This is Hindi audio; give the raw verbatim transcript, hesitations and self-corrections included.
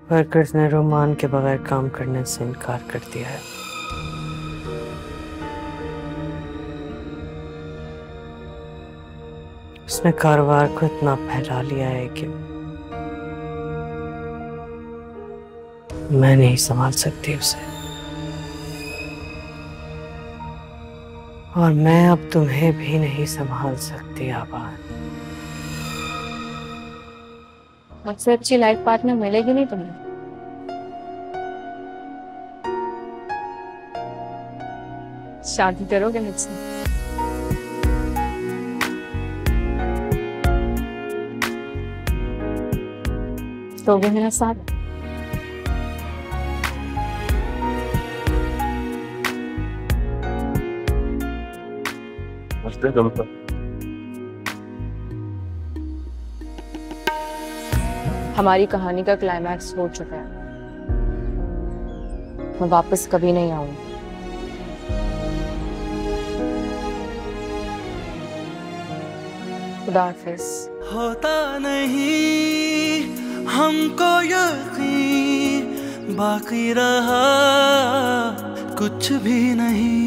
वर्कर्स ने रोमान के बगैर काम करने से इनकार कर दिया है। उसने कारोबार को इतना फैला लिया है कि मैं नहीं संभाल सकती उसे, और मैं अब तुम्हें भी नहीं संभाल सकती आबाद। मुझसे अच्छी लाइफ पार्टनर मिलेगी नहीं तुम्हें। शादी करोगे मुझसे? तो भी मेरा साथ। हमारी कहानी का क्लाइमैक्स हो चुका है। मैं वापस कभी नहीं आऊंगी। खुदा हाफिज। होता नहीं हमको यकीन, बाकी रहा कुछ भी नहीं।